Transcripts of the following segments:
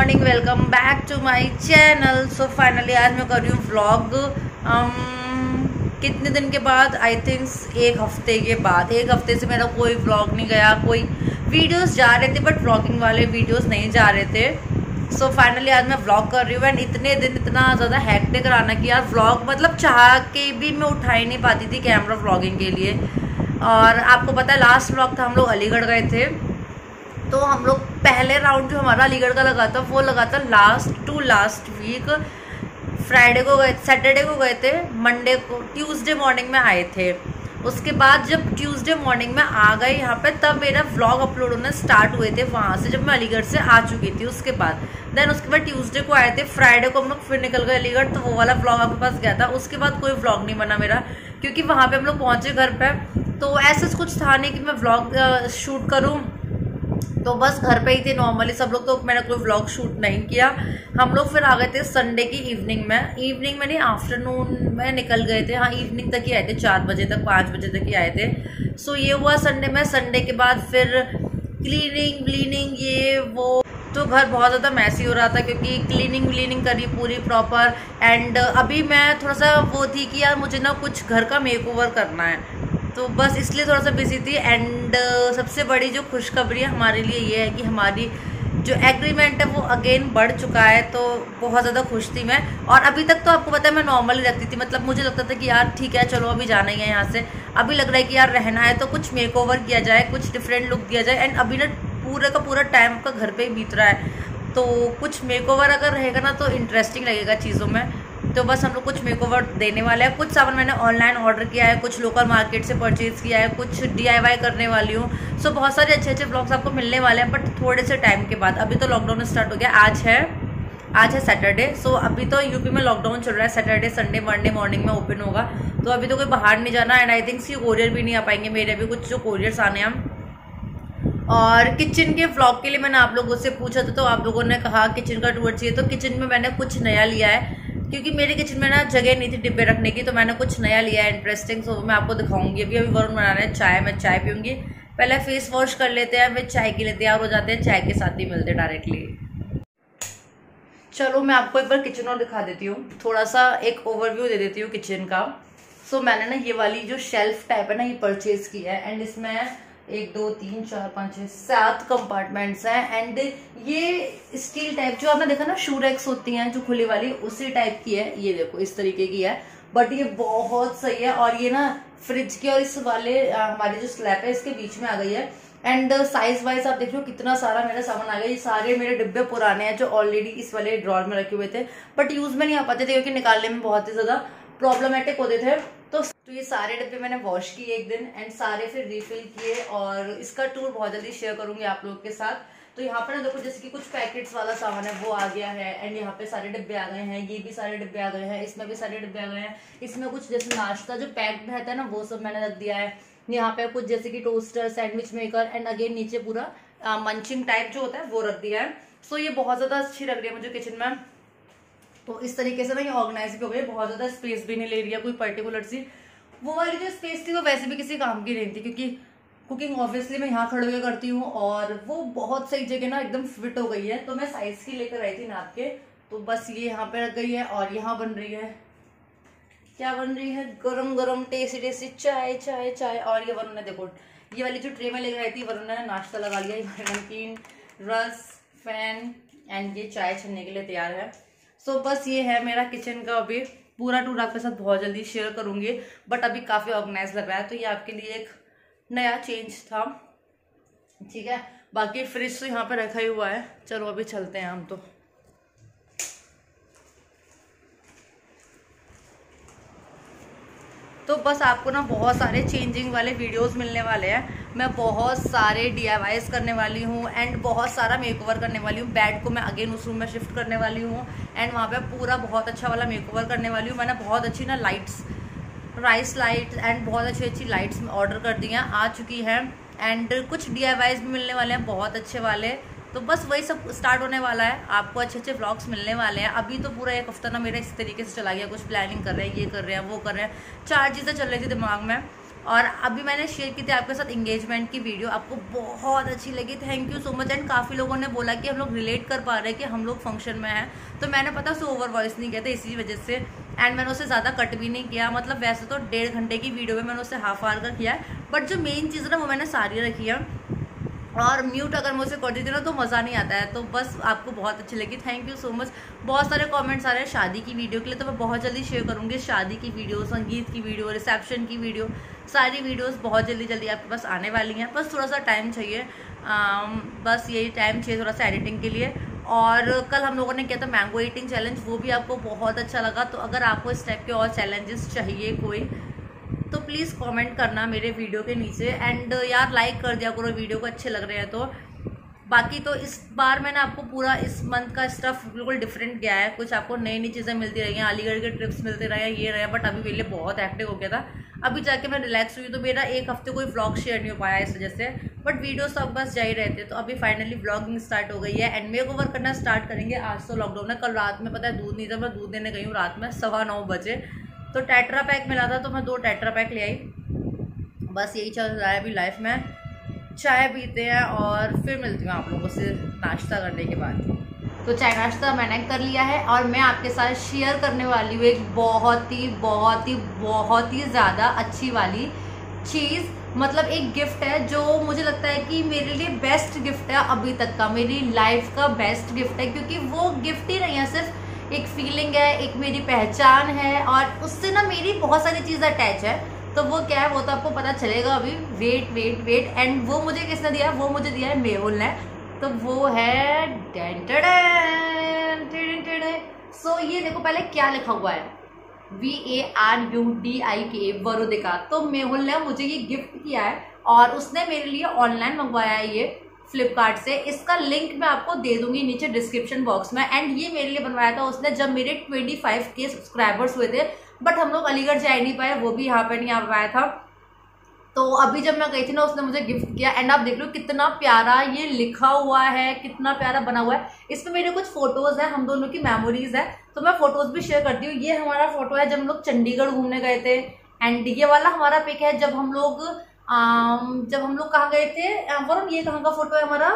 Morning, welcome back to my channel. So finally आज मैं कर रही हूँ व्लॉग। कितने दिन के बाद, आई थिंक एक हफ्ते के बाद। एक हफ्ते से मेरा कोई व्लॉग नहीं गया, कोई वीडियोस जा रहे थे बट व्लॉगिंग वाले वीडियोस नहीं जा रहे थे। सो फाइनली आज मैं व्लॉग कर रही हूँ। एंड इतने दिन इतना ज़्यादा हैक्टिक रहना कि यार व्लॉग मतलब चाह के भी मैं उठा ही नहीं पाती थी कैमरा व्लॉगिंग के लिए। और आपको पता है लास्ट व्लॉग था, हम लोग अलीगढ़ गए थे। तो हम लोग पहले राउंड जो हमारा अलीगढ़ का लगा था वो लगा था लास्ट वीक। फ्राइडे को गए, सैटरडे को गए थे, मंडे को, ट्यूसडे मॉर्निंग में आए थे। उसके बाद जब ट्यूसडे मॉर्निंग में आ गए यहाँ पे, तब मेरा व्लॉग अपलोड होना स्टार्ट हुए थे वहाँ से, जब मैं अलीगढ़ से आ चुकी थी। उसके बाद उसके बाद ट्यूसडे को आए थे, फ्राइडे को हम लोग फिर निकल गए अलीगढ़। तो वो वाला व्लॉग आपके पास गया था। उसके बाद कोई व्लॉग नहीं बना मेरा, क्योंकि वहाँ पे हम लोग पहुँचे घर पे, तो ऐसा कुछ था नहीं कि मैं व्लॉग शूट करूँ। तो बस घर पे ही थे नॉर्मली सब लोग, तो मैंने कोई व्लॉग शूट नहीं किया। हम लोग फिर आ गए थे संडे की इवनिंग में नहीं, आफ्टरनून में निकल गए थे। हाँ, इवनिंग तक ही आए थे, 4 बजे तक, 5 बजे तक ही आए थे। सो ये हुआ संडे में। संडे के बाद फिर क्लीनिंग ये वो, तो घर बहुत ज़्यादा मैसी हो रहा था क्योंकि क्लीनिंग करी पूरी प्रॉपर। एंड अभी मैं थोड़ा सा वो थी कि यार मुझे ना कुछ घर का मेकओवर करना है, तो बस इसलिए थोड़ा सा बिजी थी। एंड सबसे बड़ी जो खुशखबरी है हमारे लिए ये है कि हमारी जो एग्रीमेंट है वो अगेन बढ़ चुका है। तो बहुत ज़्यादा खुश थी मैं। और अभी तक तो आपको पता है मैं नॉर्मली रखती थी, मतलब मुझे लगता था कि यार ठीक है चलो अभी जाना ही है यहाँ से। अभी लग रहा है कि यार रहना है तो कुछ मेकओवर किया जाए, कुछ डिफरेंट लुक दिया जाए। एंड अभी ना पूरे का पूरा टाइम का घर पे ही बीत रहा है, तो कुछ मेकओवर अगर रहेगा ना तो इंटरेस्टिंग लगेगा चीज़ों में। तो बस हम लोग कुछ मेकओवर देने वाले हैं। कुछ सामान मैंने ऑनलाइन ऑर्डर किया है, कुछ लोकल मार्केट से परचेज किया है, कुछ DIY करने वाली हूँ। सो बहुत सारे अच्छे ब्लॉग्स आपको मिलने वाले हैं, बट थोड़े से टाइम के बाद। अभी तो लॉकडाउन स्टार्ट हो गया, आज है सैटरडे। सो अभी तो यूपी में लॉकडाउन चल रहा है। सैटरडे संडे मंडे मॉर्निंग में ओपन होगा, तो अभी तो कोई बाहर नहीं जाना। एंड आई थिंक कोरियर भी नहीं आ पाएंगे, मेरे भी कुछ जो कोरियर्स आने हैं। और किचन के व्लॉग के लिए मैंने आप लोगों से पूछा था, तो आप लोगों ने कहा किचन का टूर चाहिए। तो किचन में मैंने कुछ नया लिया है, क्योंकि मेरे किचन में ना जगह नहीं थी डिब्बे रखने की, तो मैंने कुछ नया लिया है इंटरेस्टिंग। सो मैं आपको दिखाऊंगी। अभी वरुण बना रहे हैं चाय, मैं चाय पीऊंगी। पहले फेस वॉश कर लेते हैं, फिर चाय के लिए तैयार हो जाते हैं। चाय के साथ ही मिलते डायरेक्टली। चलो मैं आपको एक बार किचन और दिखा देती हूँ, थोड़ा सा एक ओवरव्यू दे देती हूँ किचन का। सो मैंने ना ये वाली जो शेल्फ टाइप है ना, ये परचेज की है। एंड इसमें 1 2 3 4 5 6 7 कंपार्टमेंट्स हैं। एंड ये स्टील टाइप जो आपने देखा ना शू रैक्स होती हैं जो खुली वाली, उसी टाइप की है। ये देखो इस तरीके की है, बट ये बहुत सही है। और ये ना फ्रिज के और इस वाले हमारी जो स्लैब है इसके बीच में आ गई है। एंड साइज वाइज आप देख लो कितना सारा मेरा सामान आ गया। ये सारे मेरे डिब्बे पुराने हैं जो ऑलरेडी इस वाले ड्रॉर में रखे हुए थे, बट यूज में नहीं आ पाते थे क्योंकि निकालने में बहुत ही ज्यादा प्रॉब्लमेटिक होते थे। तो ये सारे डिब्बे मैंने वॉश किए एक दिन, एंड सारे फिर रिफिल किए। और इसका टूर बहुत जल्दी शेयर करूंगी आप लोगों के साथ। तो यहाँ पे ना देखो जैसे कि कुछ पैकेट्स वाला सामान है वो आ गया है। एंड यहाँ पे सारे डिब्बे आ गए हैं, ये भी सारे डिब्बे आ गए हैं, इसमें भी सारे डिब्बे आ गए हैं। इसमें कुछ जैसे नाश्ता जो पैक्ड रहता है ना वो सब मैंने रख दिया है। यहाँ पे कुछ जैसे कि toaster, sandwich maker, and again नीचे पूरा मंचिंग टाइप जो होता है वो रख दिया है। सो ये बहुत ज्यादा अच्छी लग रही है मुझे किचन में। तो इस तरीके से ना ये ऑर्गेनाइज भी हो गई, बहुत ज्यादा स्पेस भी नहीं ले रही है कोई पर्टिकुलर सी। वो वाली जो स्पेस थी वो वैसे भी किसी काम की नहीं थी, क्योंकि कुकिंग ऑब्वियसली मैं यहाँ खड़े होकर करती हूँ। और वो बहुत सही जगह ना एकदम फिट हो गई है, तो मैं साइज की लेकर आई थी नाप के। तो बस ये यहाँ पे रख गई है। और यहाँ बन रही है, क्या बन रही है, गरम गरम टेस्टी चाय। और ये वरुण ने देखो ये वाली जो ट्रे में लेकर आई थी, वरुण ने नाश्ता लगा लिया। नमकीन, रस, फैन, एंड ये चाय छनने के लिए तैयार है। सो बस ये है मेरा किचन का। अभी पूरा टूर आपके साथ बहुत जल्दी शेयर करूंगी, बट अभी काफी ऑर्गेनाइज लग रहा है, तो ये आपके लिए एक नया चेंज था, ठीक है। बाकी फ्रिज तो यहाँ पे रखा ही हुआ है। चलो अभी चलते हैं हम। तो बस आपको ना बहुत सारे चेंजिंग वाले वीडियोस मिलने वाले हैं। मैं बहुत सारे DIYs करने वाली हूँ, एंड बहुत सारा मेकओवर करने वाली हूँ। बेड को मैं अगेन उस रूम में शिफ्ट करने वाली हूँ, एंड वहाँ पे पूरा बहुत अच्छा वाला मेकओवर करने वाली हूँ। मैंने बहुत अच्छी ना राइस लाइट्स एंड बहुत अच्छी लाइट्स ऑर्डर कर दी हैं, आ चुकी हैं। एंड कुछ DIYs भी मिलने वाले हैं बहुत अच्छे वाले। तो बस वही सब स्टार्ट होने वाला है, आपको अच्छे व्लॉग्स मिलने वाले हैं। अभी तो पूरा एक हफ्ता ना मेरा इस तरीके से चला गया, कुछ प्लानिंग कर रहे हैं, ये कर रहे हैं, वो कर रहे हैं, 4 चीज़ें चल रही थी दिमाग में। और अभी मैंने शेयर की थी आपके साथ इंगेजमेंट की वीडियो, आपको बहुत अच्छी लगी, thank you so much. And काफ़ी लोगों ने बोला कि हम लोग रिलेट कर पा रहे हैं कि हम लोग फंक्शन में हैं, तो मैंने पता से ओवर वॉइस नहीं किया था इसी वजह से। एंड मैंने उसे ज़्यादा कट भी नहीं किया, मतलब वैसे तो 1.5 घंटे की वीडियो में मैंने उसे हाफ आवर का किया है, बट जो मेन चीज़ ना वो मैंने सारी रखी है। और म्यूट अगर मैं उसे कर देती ना तो मज़ा नहीं आता है। तो बस आपको बहुत अच्छी लगी, थैंक यू सो मच। बहुत सारे कमेंट्स आ रहे हैं शादी की वीडियो के लिए, तो मैं बहुत जल्दी शेयर करूँगी शादी की वीडियो, संगीत की वीडियो, रिसेप्शन की वीडियो, सारी वीडियोस बहुत जल्दी जल्दी आपके पास आने वाली हैं। बस थोड़ा सा टाइम चाहिए, बस यही टाइम चाहिए थोड़ा सा एडिटिंग के लिए। और कल हम लोगों ने किया था मैंगो ईटिंग चैलेंज, वो भी आपको बहुत अच्छा लगा। तो अगर आपको इस टाइप के और चैलेंजेस चाहिए कोई, तो प्लीज़ कमेंट करना मेरे वीडियो के नीचे। एंड यार लाइक कर दिया करो वीडियो को, अच्छे लग रहे हैं तो। बाकी तो इस बार मैंने आपको पूरा इस मंथ का स्टफ बिल्कुल डिफरेंट किया है, कुछ आपको नई नई चीज़ें मिलती रही हैं, अलीगढ़ के ट्रिप्स मिलते रहे हैं, ये रहे। बट अभी मेरे लिए बहुत एक्टिव हो गया था, अभी जाके मैं रिलैक्स हुई, तो मेरा एक हफ्ते कोई व्लॉग शेयर नहीं हो पाया इस वजह से। बट वीडियोस तो अब बस जा ही रहे थे, तो अभी फाइनली व्लॉगिंग स्टार्ट हो गई है। एंड मेरे को वर्क करना स्टार्ट करेंगे आज, तो लॉकडाउन है। कल रात में पता है दूध नहीं था, मैं दूध देने गई हूँ रात में 9:15 बजे, तो टेट्रा पैक मिला था, तो मैं 2 टेट्रा पैक ले आई। बस यही चल रहा है अभी लाइफ में। चाय पीते हैं और फिर मिलती हूँ आप लोगों से नाश्ता करने के बाद। तो चाय नाश्ता मैंने कर लिया है और मैं आपके साथ शेयर करने वाली हूँ एक बहुत ही ज़्यादा अच्छी वाली चीज़, मतलब एक गिफ्ट है जो मुझे लगता है कि मेरे लिए बेस्ट गिफ्ट है अभी तक का, मेरी लाइफ का बेस्ट गिफ्ट है। क्योंकि वो गिफ्ट ही नहीं है, सिर्फ एक फीलिंग है, एक मेरी पहचान है, और उससे ना मेरी बहुत सारी चीज़ अटैच है। तो वो क्या है वो तो आपको पता चलेगा अभी, वेट। एंड वो मुझे किसने दिया है? वो मुझे दिया है मेहुल ने। तो वो है सो ये देखो पहले क्या लिखा हुआ है, VARUDIK, वरुदिका। तो मेहुल ने मुझे ये गिफ्ट किया है और उसने मेरे लिए ऑनलाइन मंगवाया है ये फ्लिपकार्ट से। इसका लिंक मैं आपको दे दूंगी नीचे डिस्क्रिप्शन बॉक्स में। एंड ये मेरे लिए बनवाया था उसने जब मेरे 25K सब्सक्राइबर्स हुए थे, बट हम लोग अलीगढ़ जा नहीं पाए, वो भी यहाँ पे नहीं आ पाया था। तो अभी जब मैं गई थी ना, उसने मुझे गिफ्ट किया। एंड आप देख लो कितना प्यारा ये लिखा हुआ है, कितना प्यारा बना हुआ है। इसमें मेरे कुछ फोटोज है, हम दोनों की मेमोरीज है, तो मैं फोटोज भी शेयर करती हूँ। ये हमारा फोटो है जब हम लोग चंडीगढ़ घूमने गए थे। एंड ये वाला हमारा पिक है जब हम लोग कहाँ गए थे वरुण, ये कहाँ का फोटो है हमारा?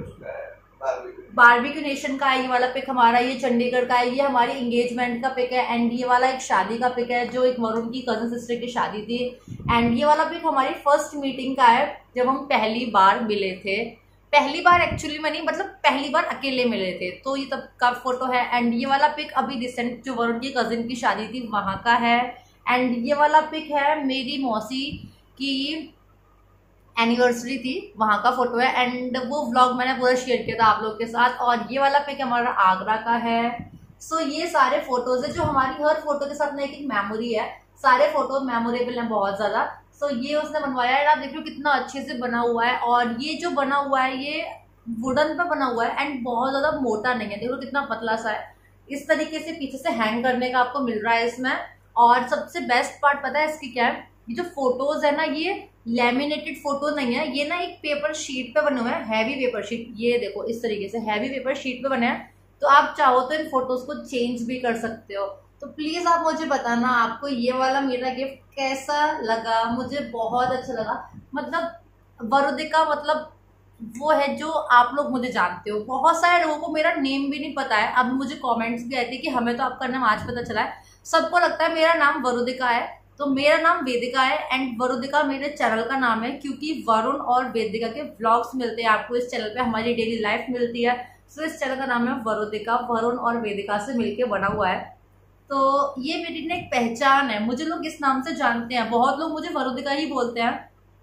बारबेक्यू नेशन का है ये वाला पिक हमारा, ये चंडीगढ़ का है। ये हमारी एंगेजमेंट का पिक है। एंड ये वाला एक शादी का पिक है जो एक वरुण की कजन सिस्टर की शादी थी। एंड ये वाला पिक हमारी फर्स्ट मीटिंग का है जब हम पहली बार मिले थे। पहली बार एक्चुअली में नहीं, मतलब पहली बार अकेले मिले थे, तो ये तब का फोटो है। एंड ये वाला पिक अभी रिसेंट जो वरुण की कजिन की शादी थी वहां का है। एंड ये वाला पिक है मेरी मौसी की एनिवर्सरी थी, वहां का फोटो है। एंड वो व्लॉग मैंने पूरा शेयर किया था आप लोग के साथ। और ये वाला पिक हमारा आगरा का है। सो ये सारे फोटोज है जो हमारी हर फोटो के साथ में एक मेमोरी है। सारे फोटो मेमोरेबल हैं बहुत ज्यादा। सो ये उसने बनवाया है, आप देख लो कितना अच्छे से बना हुआ है। और ये जो बना हुआ है ये वुडन पे बना हुआ है एंड बहुत ज्यादा मोटा नहीं है, देखो कितना पतला सा है। इस तरीके से पीछे से हैंग करने का आपको मिल रहा है इसमें। और सबसे बेस्ट पार्ट पता है इसकी क्या है? ये जो फोटोज है ना, ये लैमिनेटेड फोटो नहीं है, ये ना एक पेपर शीट पे बने हुए हैं, हैवी पेपर शीट। ये देखो इस तरीके से हैवी पेपर शीट पे बने हैं। तो आप चाहो तो इन फोटोज को चेंज भी कर सकते हो। तो प्लीज आप मुझे बताना आपको ये वाला मेरा गिफ्ट कैसा लगा। मुझे बहुत अच्छा लगा। मतलब वरुदिका मतलब वो है जो आप लोग मुझे जानते हो। बहुत सारे लोगों को मेरा नेम भी नहीं पता है। अब मुझे कमेंट्स भी आए थे कि हमें तो आपका नाम आज पता चला है। सबको लगता है मेरा नाम वरुदिका है, तो मेरा नाम वेदिका है। एंड वरुदिका मेरे चैनल का नाम है क्योंकि वरुण और वेदिका के व्लॉग्स मिलते हैं आपको इस चैनल पे, हमारी डेली लाइफ मिलती है। सो इस चैनल का नाम है वरुदिका, वरुण और वेदिका से मिलके बना हुआ है। तो ये मेरी ना एक पहचान है, मुझे लोग इस नाम से जानते हैं, बहुत लोग मुझे वरुदिका ही बोलते हैं।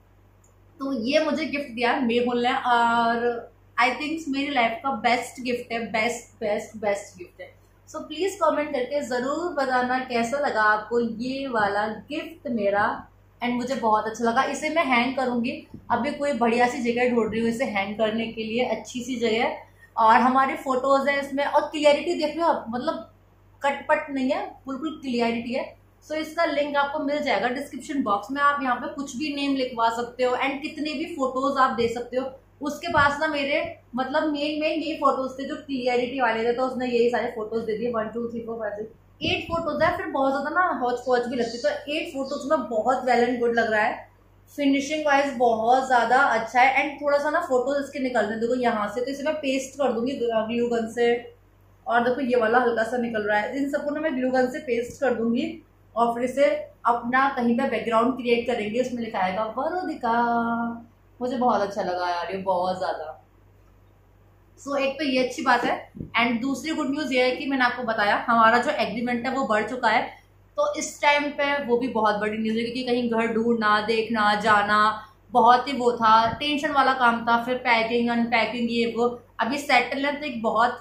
तो ये मुझे गिफ्ट दिया मेहुल ने और आई थिंक मेरी लाइफ का बेस्ट गिफ्ट है, बेस्ट गिफ्ट है। सो प्लीज कमेंट करके जरूर बताना कैसा लगा आपको ये वाला गिफ्ट मेरा। एंड मुझे बहुत अच्छा लगा। इसे मैं हैंग करूंगी, अभी कोई बढ़िया सी जगह ढूंढ रही हूँ इसे हैंग करने के लिए, अच्छी सी जगह। और हमारे फोटोज है इसमें और क्लियरिटी देख लो आप, मतलब कटपट नहीं है, बिल्कुल क्लियरिटी है। सो इसका लिंक आपको मिल जाएगा डिस्क्रिप्शन बॉक्स में। आप यहाँ पे कुछ भी नेम लिखवा सकते हो एंड कितने भी फोटोज आप दे सकते हो। उसके पास ना मेरे मतलब मेन यही फोटोज थे जो क्लियरिटी वाले थे, तो उसने यही सारे फोटोज दे दिए। 1 2 3 4 5 6 8 फोटोज है, फिर बहुत ज्यादा ना हौच पौच भी लगती है, तो 8 फोटोज में बहुत वेल एंड गुड लग रहा है। फिनिशिंग वाइज बहुत ज्यादा अच्छा है। एंड थोड़ा सा ना फोटोज इसके निकल रहे, देखो यहाँ से, तो इसे मैं पेस्ट कर दूंगी ग्लू गन से। और देखो ये वाला हल्का सा निकल रहा है, इन सबको ना मैं ग्लू गन से पेस्ट कर दूंगी और फिर इसे अपना कहीं पे बैकग्राउंड क्रिएट करेंगे, उसमें लिखा आएगा वरुदिका। मुझे बहुत अच्छा लगा यार ये, बहुत ज्यादा। सो एक तो ये अच्छी बात है। एंड दूसरी गुड न्यूज ये है कि मैंने आपको बताया हमारा जो एग्रीमेंट है वो बढ़ चुका है, तो इस टाइम पे वो भी बहुत बड़ी न्यूज है, क्योंकि कहीं घर ढूंढना, देखना, जाना बहुत ही वो था, टेंशन वाला काम था, फिर पैकिंग अनपैकिंग ये वो। अभी सेटल है तो एक बहुत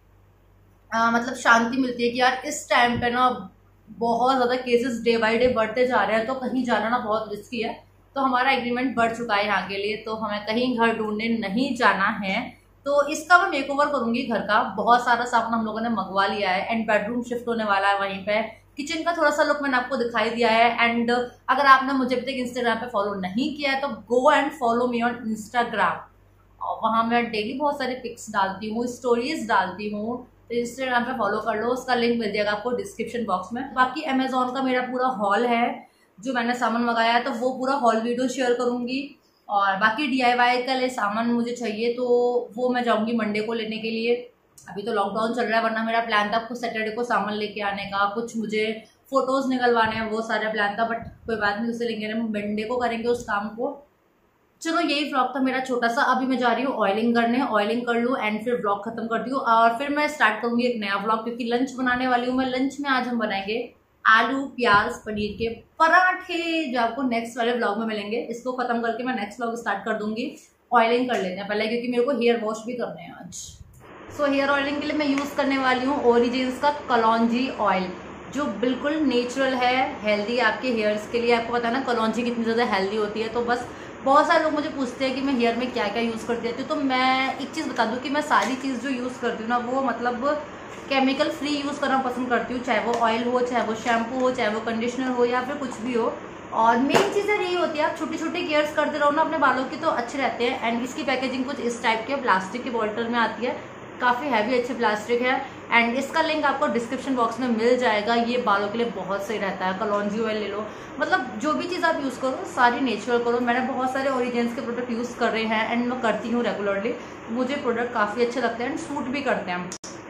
मतलब शांति मिलती है कि यार इस टाइम पे ना बहुत ज्यादा केसेस डे बाई डे बढ़ते जा रहे हैं, तो कहीं जाना ना बहुत रिस्की है। तो हमारा एग्रीमेंट बढ़ चुका है यहाँ के लिए, तो हमें कहीं घर ढूंढने नहीं जाना है। तो इसका मैं मेकओवर करूंगी घर का, बहुत सारा सामान हम लोगों ने मंगवा लिया है। एंड बेडरूम शिफ्ट होने वाला है वहीं पे, किचन का थोड़ा सा लुक मैंने आपको दिखाई दिया है। एंड अगर आपने मुझे अभी तक इंस्टाग्राम पे फॉलो नहीं किया है तो go and follow me on Instagram, और वहां मैं डेली बहुत सारे पिक्स डालती हूँ, स्टोरीज डालती हूँ, तो इंस्टाग्राम पे फॉलो कर लो, उसका लिंक मिल जाएगा आपको डिस्क्रिप्शन बॉक्स में। बाकी अमेजोन का मेरा पूरा हॉल है, जो मैंने सामान मंगाया है, तो वो पूरा हॉल वीडियो शेयर करूंगी। और बाकी DIY का लिए सामान मुझे चाहिए, तो वो मैं जाऊंगी मंडे को लेने के लिए। अभी तो लॉकडाउन चल रहा है, वरना मेरा प्लान था कुछ सैटरडे को सामान लेके आने का, कुछ मुझे फोटोज निकलवाने हैं, वो सारा प्लान था। बट कोई बात नहीं, उसे लेंगे, मंडे को करेंगे उस काम को। चलो यही व्लॉग था मेरा छोटा सा। अभी मैं जा रही हूँ ऑयलिंग करने, ऑयलिंग कर लूँ एंड फिर व्लॉग खत्म करती हूँ, और फिर मैं स्टार्ट करूंगी एक नया व्लॉग, क्योंकि लंच बनाने वाली हूँ मैं। लंच में आज हम बनाएंगे आलू प्याज पनीर के पराठे, जो आपको नेक्स्ट वाले व्लॉग में मिलेंगे। इसको खत्म करके मैं नेक्स्ट व्लॉग स्टार्ट कर दूंगी। ऑयलिंग कर लेते हैं पहले, क्योंकि मेरे को हेयर वॉश भी करने हैं आज। सो हेयर ऑयलिंग के लिए मैं यूज करने वाली हूँ ओरिजिन्स का कलौंजी ऑयल, जो बिल्कुल नेचुरल है, हेल्दी आपके हेयर्स के लिए। आपको पता है ना कलौंजी कितनी ज़्यादा हेल्दी होती है। तो बस बहुत सारे लोग मुझे पूछते हैं कि मैं हेयर में क्या क्या यूज़ करती रहती हूँ, तो मैं एक चीज़ बता दूँ कि मैं सारी चीज़ जो यूज़ करती हूँ ना, वो मतलब केमिकल फ्री यूज़ करना पसंद करती हूँ, चाहे वो ऑयल हो, चाहे वो शैम्पू हो, चाहे वो कंडीशनर हो, या फिर कुछ भी हो। और मेन चीज़ें यही होती है, आप छोटी छोटी केयर्स करते रहो ना अपने बालों की, तो अच्छे रहते हैं। एंड इसकी पैकेजिंग कुछ इस टाइप के प्लास्टिक के बॉटल में आती है, काफ़ी हैवी अच्छे प्लास्टिक है। एंड इसका लिंक आपको डिस्क्रिप्शन बॉक्स में मिल जाएगा। ये बालों के लिए बहुत सही रहता है, कलौंजी ऑयल ले लो, मतलब जो भी चीज़ आप यूज़ करो सारी नेचुरल करो। मैंने बहुत सारे ओरिजिन्स के प्रोडक्ट यूज़ कर रहे हैं एंड मैं करती हूँ रेगुलरली, मुझे प्रोडक्ट काफ़ी अच्छे लगते हैं एंड सूट भी करते हैं।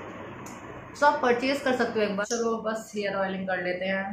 सो आप परचेज कर सकते हो एक बार। चलो बस हेयर ऑयलिंग कर लेते हैं,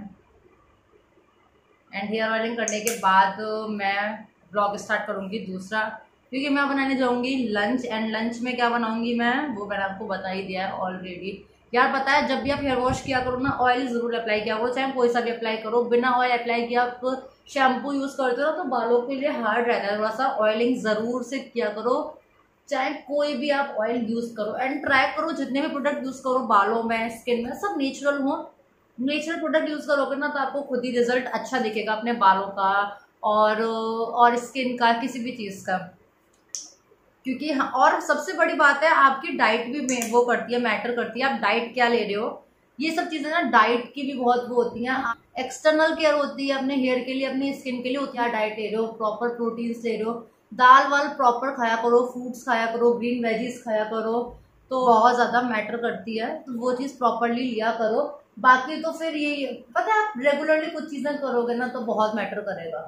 एंड हेयर ऑयलिंग करने के बाद मैं ब्लॉग स्टार्ट करूँगी दूसरा, क्योंकि मैं बनाने जाऊँगी लंच। एंड लंच में क्या बनाऊँगी मैं, वो मैंने आपको बता ही दिया है ऑलरेडी। यार पता है, जब भी आप हेयर वॉश किया करो ना, ऑयल ज़रूर अप्लाई किया करो, चाहे कोई सा भी अप्लाई करो। बिना ऑयल अप्लाई किया आप शैम्पू यूज़ करते हो ना, तो बालों के लिए हार्ड रहता है थोड़ा सा। ऑयलिंग ज़रूर से किया करो, चाहे कोई भी आप ऑयल यूज़ करो। एंड ट्राई करो जितने भी प्रोडक्ट यूज़ करो बालों में, स्किन में, सब नेचुरल हो। नेचुरल प्रोडक्ट यूज़ करोगे ना, तो आपको खुद ही रिजल्ट अच्छा दिखेगा अपने बालों का और स्किन का, किसी भी चीज़ का। क्योंकि हाँ, और सबसे बड़ी बात है, आपकी डाइट भी वो करती है, मैटर करती है, आप डाइट क्या ले रहे हो। ये सब चीज़ें ना डाइट की भी बहुत वो होती हैं। एक्सटर्नल केयर होती है अपने हेयर के लिए, अपनी स्किन के लिए होती है। डाइट ले रहे हो, प्रॉपर प्रोटीन्स ले रहे हो, दाल वाल प्रॉपर खाया करो, फ्रूट्स खाया करो, ग्रीन वेजीज खाया करो, तो बहुत ज़्यादा मैटर करती है। तो वो चीज़ प्रॉपरली लिया करो। बाकी तो फिर ये पता है, आप रेगुलरली कुछ चीज़ें करोगे ना तो बहुत मैटर करेगा।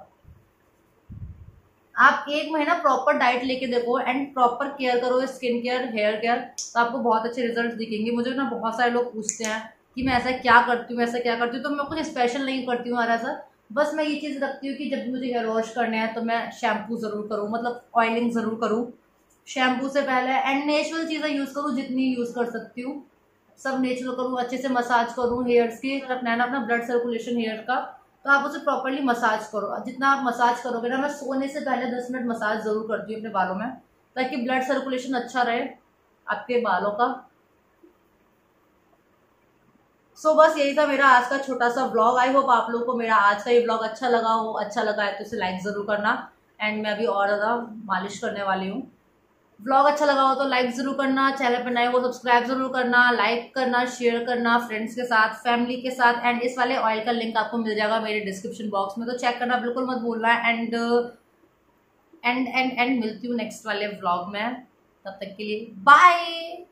आप एक महीना प्रॉपर डाइट लेके देखो एंड प्रॉपर केयर करो, स्किन केयर, हेयर केयर, तो आपको बहुत अच्छे रिजल्ट दिखेंगे। मुझे ना बहुत सारे लोग पूछते हैं कि मैं ऐसा क्या करती हूँ, ऐसा क्या करती हूँ, तो मैं कुछ स्पेशल नहीं करती हूँ यार ऐसा। बस मैं ये चीज़ रखती हूँ कि जब मुझे हेयर वॉश करने हैं तो मैं शैम्पू ज़रूर करूँ, मतलब ऑयलिंग ज़रूर करूँ शैम्पू से पहले। एंड नेचुरल चीज़ें यूज़ करूँ, जितनी यूज़ कर सकती हूँ सब नेचुरल करूँ। अच्छे से मसाज करूँ हेयर्स की, रखना है ना अपना ब्लड सर्कुलेशन हेयर का, तो आप उसे प्रॉपरली मसाज करो। जितना आप मसाज करोगे ना, मैं सोने से पहले 10 मिनट मसाज जरूर करती हूँ अपने बालों में, ताकि ब्लड सर्कुलेशन अच्छा रहे आपके बालों का। सो बस यही था मेरा आज का छोटा सा ब्लॉग। आई होप आप लोगों को मेरा आज का ये ब्लॉग अच्छा लगा हो। अच्छा लगा है तो इसे लाइक जरूर करना। एंड मैं अभी और ज़्यादा मालिश करने वाली हूँ। व्लॉग अच्छा लगा हो तो लाइक जरूर करना, चैनल पर नए हो सब्सक्राइब जरूर करना, लाइक करना, शेयर करना फ्रेंड्स के साथ, फैमिली के साथ। एंड इस वाले ऑयल का लिंक आपको मिल जाएगा मेरे डिस्क्रिप्शन बॉक्स में, तो चेक करना बिल्कुल मत भूलना। एंड एंड एंड एंड मिलती हूँ नेक्स्ट वाले व्लॉग में, तब तक के लिए बाय।